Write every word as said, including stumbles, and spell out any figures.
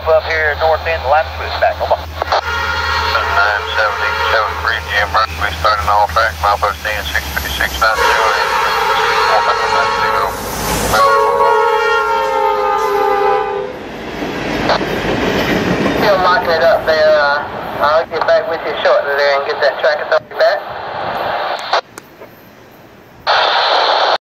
pop up here north end of the line switch back. Over. nine seventy, seven three G M R, we starting all track, milepost ten, six fifty-six, nine zero, four five nine zero. Still locking it up there. Uh, I'll get back with you shortly there and get that track authority back.